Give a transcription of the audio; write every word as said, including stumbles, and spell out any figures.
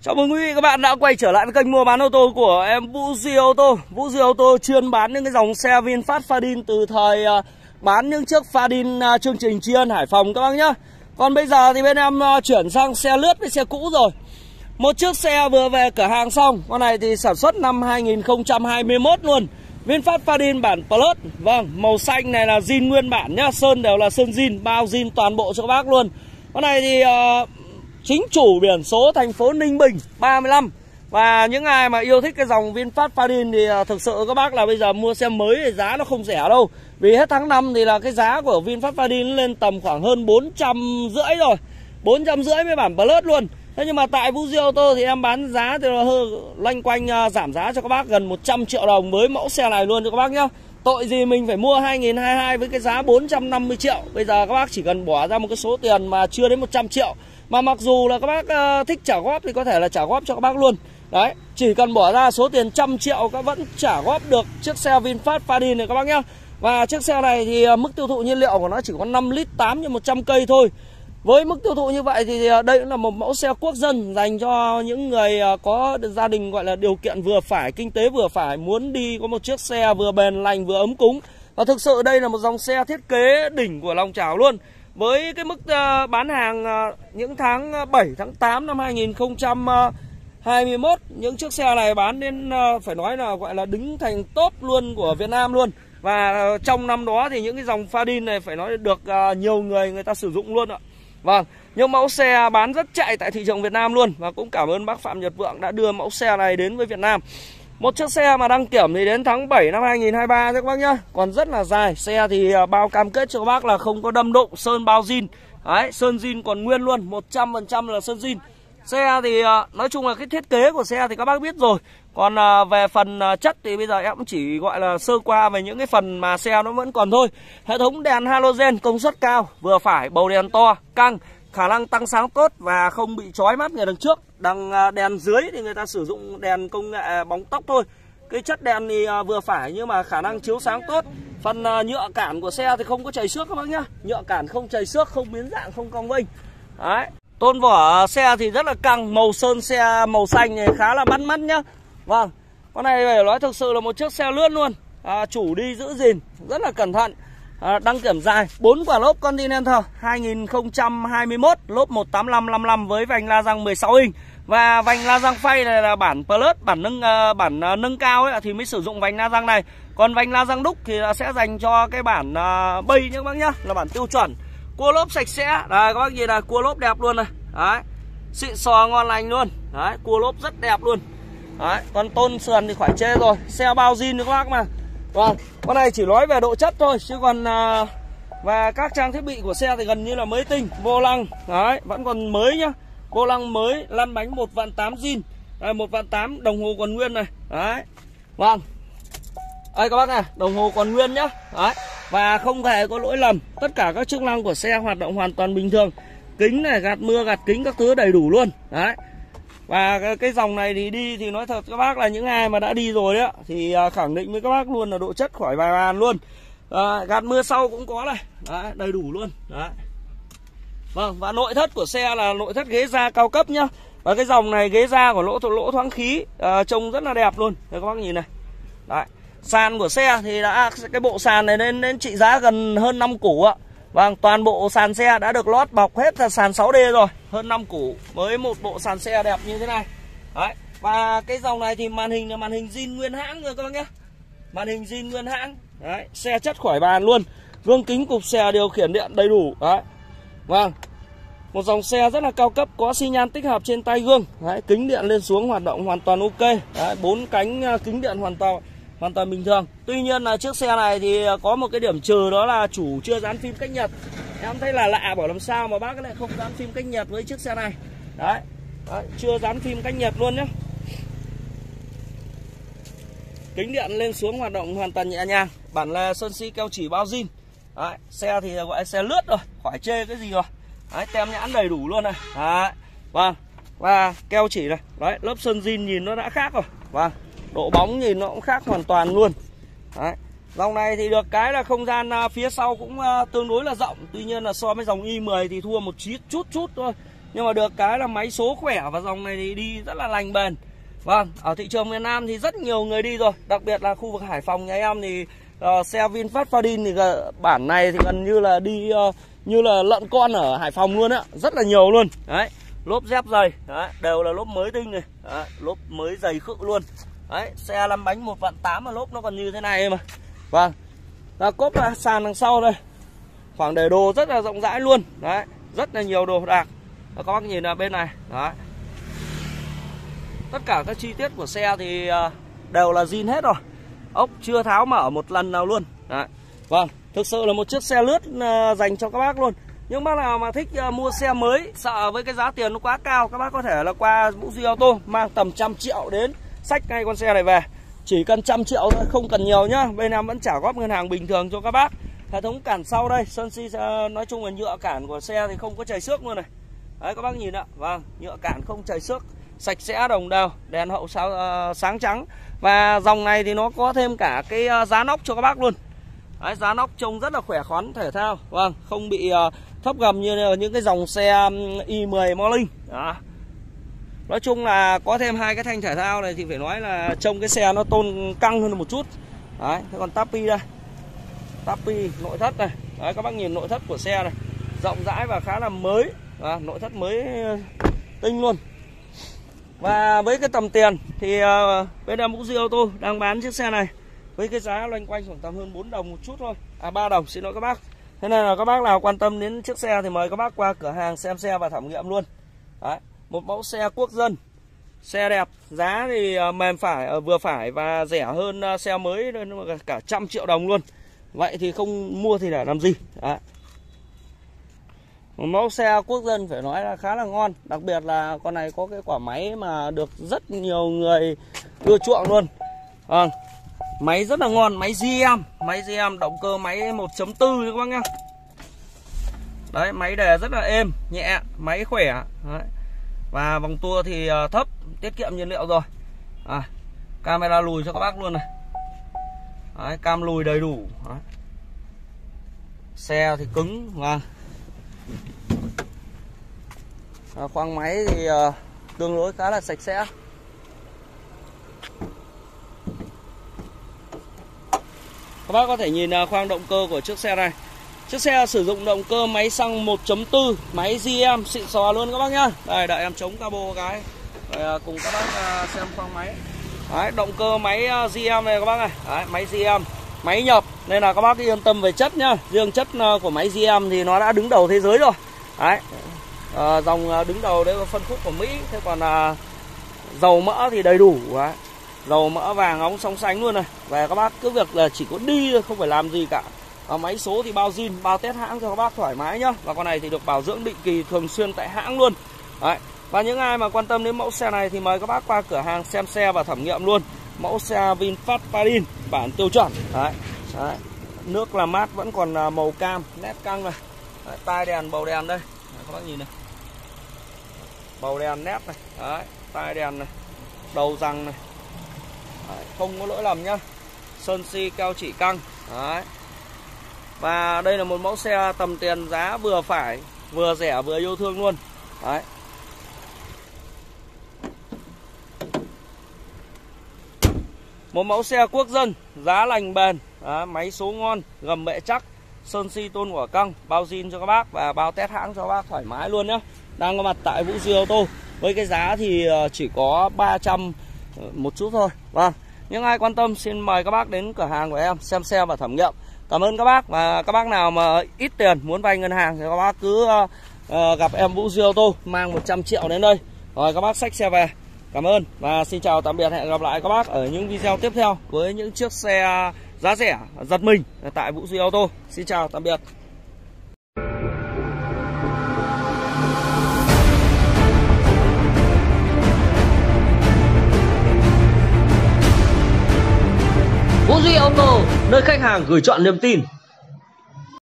Chào mừng quý vị các bạn đã quay trở lại với kênh mua bán ô tô của em Vũ Duy Ô tô. Vũ Duy Ô tô chuyên bán những cái dòng xe VinFast Fadin từ thời uh, bán những chiếc Fadin uh, chương trình tri ân Hải Phòng các bác nhá. Còn bây giờ thì bên em uh, chuyển sang xe lướt với xe cũ rồi. Một chiếc xe vừa về cửa hàng xong. Con này thì sản xuất năm hai nghìn không trăm hai mươi mốt luôn. VinFast Fadin bản Plus. Vâng, màu xanh này là zin nguyên bản nhá. Sơn đều là sơn zin, bao zin toàn bộ cho các bác luôn. Con này thì uh, chính chủ biển số thành phố Ninh Bình ba mươi lăm. Và những ai mà yêu thích cái dòng VinFast Fadin thì uh, thực sự các bác là bây giờ mua xe mới thì giá nó không rẻ đâu. Vì hết tháng năm thì là cái giá của VinFast Fadin lên tầm khoảng hơn bốn trăm rưỡi rồi, bốn trăm rưỡi với bản Plus luôn. Thế nhưng mà tại Vũ Duy Ô tô thì em bán giá thì hơi loanh quanh uh, giảm giá cho các bác gần một trăm triệu đồng với mẫu xe này luôn cho các bác nhá. Tội gì mình phải mua hai nghìn không trăm hai mươi hai với cái giá bốn trăm năm mươi triệu. Bây giờ các bác chỉ cần bỏ ra một cái số tiền mà chưa đến một trăm triệu. Mà mặc dù là các bác uh, thích trả góp thì có thể là trả góp cho các bác luôn. Đấy, chỉ cần bỏ ra số tiền trăm triệu các vẫn trả góp được chiếc xe VinFast Fadin này các bác nhá. Và chiếc xe này thì uh, mức tiêu thụ nhiên liệu của nó chỉ có năm lít tám trên một trăm cây thôi. Với mức tiêu thụ như vậy thì đây cũng là một mẫu xe quốc dân dành cho những người có gia đình gọi là điều kiện vừa phải, kinh tế vừa phải, muốn đi có một chiếc xe vừa bền lành vừa ấm cúng. Và thực sự đây là một dòng xe thiết kế đỉnh của lòng chảo luôn. Với cái mức bán hàng những tháng bảy, tháng tám năm hai nghìn không trăm hai mươi mốt, những chiếc xe này bán đến phải nói là gọi là đứng thành top luôn của Việt Nam luôn. Và trong năm đó thì những cái dòng Fadin này phải nói được nhiều người người ta sử dụng luôn ạ. Vâng, những mẫu xe bán rất chạy tại thị trường Việt Nam luôn. Và cũng cảm ơn bác Phạm Nhật Vượng đã đưa mẫu xe này đến với Việt Nam. Một chiếc xe mà đăng kiểm thì đến tháng bảy năm hai nghìn không trăm hai mươi ba các bác nhá. Còn rất là dài. Xe thì bao cam kết cho các bác là không có đâm đụng, sơn bao zin. Đấy, sơn zin còn nguyên luôn, một trăm phần trăm là sơn zin. Xe thì nói chung là cái thiết kế của xe thì các bác biết rồi. Còn về phần chất thì bây giờ em cũng chỉ gọi là sơ qua về những cái phần mà xe nó vẫn còn thôi. Hệ thống đèn halogen công suất cao, vừa phải, bầu đèn to, căng, khả năng tăng sáng tốt và không bị chói mắt người đằng trước. Đằng đèn dưới thì người ta sử dụng đèn công nghệ bóng tóc thôi. Cái chất đèn thì vừa phải nhưng mà khả năng chiếu sáng tốt. Phần nhựa cản của xe thì không có chảy xước các bác nhá. Nhựa cản không chảy xước, không biến dạng, không cong vênh. Đấy. Tôn vỏ xe thì rất là căng, màu sơn xe màu xanh này khá là bắt mắt nhá. Vâng, con này phải nói thực sự là một chiếc xe lướt luôn. à, Chủ đi giữ gìn, rất là cẩn thận. à, Đăng kiểm dài, bốn quả lốp Continental hai nghìn không trăm hai mươi mốt, lốp một tám lăm năm lăm với vành la răng mười sáu inch. Và vành la răng phay này là bản Plus, bản nâng uh, bản uh, nâng cao ấy thì mới sử dụng vành la răng này. Còn vành la răng đúc thì sẽ dành cho cái bản uh, bay nhé các bác nhá, là bản tiêu chuẩn. Cua lốp sạch sẽ, đây các bác nhìn này, cua lốp đẹp luôn này. Đấy, xịn sò ngon lành luôn. Đấy, cua lốp rất đẹp luôn. Đấy, còn tôn sườn thì khỏi chê rồi. Xe bao zin các bác mà. Vâng, con này chỉ nói về độ chất thôi. Chứ còn uh, và các trang thiết bị của xe thì gần như là mới tinh. Vô lăng, đấy, vẫn còn mới nhá. Vô lăng mới, lăn bánh một vạn tám zin. Đây, một vạn tám, đồng hồ còn nguyên này. Đấy, vâng. Đây các bác này, đồng hồ còn nguyên nhá. Đấy, và không hề có lỗi lầm. Tất cả các chức năng của xe hoạt động hoàn toàn bình thường. Kính này, gạt mưa, gạt kính các thứ đầy đủ luôn. Đấy. Và cái dòng này thì đi thì nói thật các bác là những ai mà đã đi rồi đấy thì khẳng định với các bác luôn là độ chất khỏi vài bàn luôn. à, Gạt mưa sau cũng có này. Đấy, đầy đủ luôn. Đấy. Vâng, và nội thất của xe là nội thất ghế da cao cấp nhá. Và cái dòng này ghế da của lỗ lỗ thoáng khí, à, trông rất là đẹp luôn. Đây các bác nhìn này. Đấy. Sàn của xe thì đã cái bộ sàn này lên đến trị giá gần hơn năm củ ạ. Vâng, toàn bộ sàn xe đã được lót bọc hết là sàn sáu D rồi, hơn năm củ với một bộ sàn xe đẹp như thế này. Đấy, và cái dòng này thì màn hình là màn hình zin nguyên hãng rồi các bác nhé. Màn hình zin nguyên hãng. Đấy, xe chất khỏi bàn luôn. Gương kính cụp xè điều khiển điện đầy đủ. Đấy. Vâng. Một dòng xe rất là cao cấp, có xi nhan tích hợp trên tay gương. Đấy, kính điện lên xuống hoạt động hoàn toàn ok. Đấy, bốn cánh kính điện hoàn toàn hoàn toàn bình thường. Tuy nhiên là chiếc xe này thì có một cái điểm trừ, đó là chủ chưa dán phim cách nhật. Em thấy là lạ, bảo làm sao mà bác lại không dán phim cách nhật với chiếc xe này. Đấy, đấy, chưa dán phim cách nhật luôn nhé. Kính điện lên xuống hoạt động hoàn toàn nhẹ nhàng. Bản là sơn si keo chỉ bao zin. Đấy, xe thì gọi là xe lướt rồi, khỏi chê cái gì rồi. Đấy, tem nhãn đầy đủ luôn này. Đấy, vâng. Và keo chỉ này. Đấy, lớp sơn zin nhìn nó đã khác rồi. Vâng, độ bóng nhìn nó cũng khác hoàn toàn luôn. Đấy. Dòng này thì được cái là không gian phía sau cũng tương đối là rộng. Tuy nhiên là so với dòng i mười thì thua một chút chút thôi. Nhưng mà được cái là máy số khỏe và dòng này thì đi rất là lành bền. Vâng, ở thị trường miền Nam thì rất nhiều người đi rồi, đặc biệt là khu vực Hải Phòng nhà em thì uh, xe VinFast Fadin thì uh, bản này thì gần như là đi uh, như là lợn con ở Hải Phòng luôn á, rất là nhiều luôn. Đấy, lốp dép dày, đấy, đều là lốp mới tinh này, đấy, lốp mới dày khự luôn. Đấy, xe lăn bánh một vạn tám mà lốp nó còn như thế này mà. Vâng, là cốp là sàn đằng sau đây, khoảng để đồ rất là rộng rãi luôn. Đấy, rất là nhiều đồ đạc. Và các bác nhìn là bên này, đấy, tất cả các chi tiết của xe thì đều là zin hết rồi, ốc chưa tháo mở một lần nào luôn. Đấy. Vâng, thực sự là một chiếc xe lướt dành cho các bác luôn. Những bác nào mà thích mua xe mới, sợ với cái giá tiền nó quá cao, các bác có thể là qua Vũ Duy Auto, mang tầm trăm triệu đến xách ngay con xe này về. Chỉ cần trăm triệu thôi, không cần nhiều nhá. Bên em vẫn trả góp ngân hàng bình thường cho các bác. Hệ thống cản sau đây, Sơn Si nói chung là nhựa cản của xe thì không có chảy xước luôn này. Đấy các bác nhìn ạ, vâng, nhựa cản không chảy xước, sạch sẽ đồng đều, đèn hậu sao, uh, sáng trắng. Và dòng này thì nó có thêm cả cái uh, giá nóc cho các bác luôn. Đấy, giá nóc trông rất là khỏe khoắn, thể thao, vâng, không bị uh, thấp gầm như những cái dòng xe i mười Morning. Đó. Nói chung là có thêm hai cái thanh thể thao này thì phải nói là trông cái xe nó tôn căng hơn một chút. Đấy, thế còn Tappy đây, Tappy nội thất này, đấy các bác nhìn nội thất của xe này, rộng rãi và khá là mới. Đó, nội thất mới tinh luôn. Và với cái tầm tiền thì uh, bên em Vũ Duy Auto đang bán chiếc xe này với cái giá loanh quanh khoảng tầm hơn bốn đồng một chút thôi, à ba đồng, xin lỗi các bác. Thế nên là các bác nào quan tâm đến chiếc xe thì mời các bác qua cửa hàng xem xe và thẩm nghiệm luôn. Đấy, một mẫu xe quốc dân, xe đẹp, giá thì uh, mềm phải, uh, vừa phải và rẻ hơn uh, xe mới cả trăm triệu đồng luôn. Vậy thì không mua thì để làm gì. Đấy. Một mẫu xe quốc dân phải nói là khá là ngon. Đặc biệt là con này có cái quả máy mà được rất nhiều người ưa chuộng luôn. Vâng, máy rất là ngon, máy giê em, máy giê em động cơ máy một chấm bốn các bác nhá. Đấy, máy đề rất là êm, nhẹ, máy khỏe. Đấy. Và vòng tua thì thấp, tiết kiệm nhiên liệu rồi. À, camera lùi cho các bác luôn này. Đấy, cam lùi đầy đủ. Đấy. Xe thì cứng, vâng. À, khoang máy thì uh, tương đối khá là sạch sẽ. Các bác có thể nhìn uh, khoang động cơ của chiếc xe này. Chiếc xe sử dụng động cơ máy xăng một chấm bốn, máy giê em xịn sò luôn các bác nhá. Đây, đợi em chống cabo cái rồi uh, cùng các bác uh, xem khoang máy. Đấy, động cơ máy uh, giê em này các bác này. Đấy, máy giê em, máy nhập nên là các bác yên tâm về chất nhá. Riêng chất uh, của máy giê em thì nó đã đứng đầu thế giới rồi. Đấy. À, dòng đứng đầu đấy là phân khúc của Mỹ. Thế còn à, dầu mỡ thì đầy đủ. Đấy. Dầu mỡ vàng óng sóng sánh luôn này. Và các bác cứ việc là chỉ có đi thôi, không phải làm gì cả. À, máy số thì bao zin, bao test hãng cho các bác thoải mái nhá. Và con này thì được bảo dưỡng định kỳ thường xuyên tại hãng luôn. Đấy. Và những ai mà quan tâm đến mẫu xe này thì mời các bác qua cửa hàng xem xe và thẩm nghiệm luôn. Mẫu xe VinFast Fadin bản tiêu chuẩn. Đấy. Đấy. Nước làm mát vẫn còn màu cam, nét căng này. Đấy. Tai đèn, bầu đèn đây. Đấy, các bác nhìn này, bầu đèn nét này, đấy, tai đèn này, đầu rằng này, đấy, không có lỗi lầm nhá. Sơn Si keo chỉ căng. Đấy. Và đây là một mẫu xe tầm tiền giá vừa phải, vừa rẻ vừa yêu thương luôn. Đấy. Một mẫu xe quốc dân, giá lành bền, đấy, máy số ngon, gầm bệ chắc, Sơn Si tôn quả căng, bao zin cho các bác và bao test hãng cho các bác thoải mái luôn nhé. Đang có mặt tại Vũ Duy Auto. Với cái giá thì chỉ có ba trăm một chút thôi. Vâng, những ai quan tâm xin mời các bác đến cửa hàng của em xem xe và thẩm nghiệm. Cảm ơn các bác. Và các bác nào mà ít tiền muốn vay ngân hàng thì các bác cứ uh, gặp em Vũ Duy Auto, mang một trăm triệu đến đây rồi các bác xách xe về. Cảm ơn và xin chào tạm biệt. Hẹn gặp lại các bác ở những video tiếp theo với những chiếc xe giá rẻ giật mình tại Vũ Duy Auto. Xin chào tạm biệt. Vũ Duy Auto, nơi khách hàng gửi chọn niềm tin.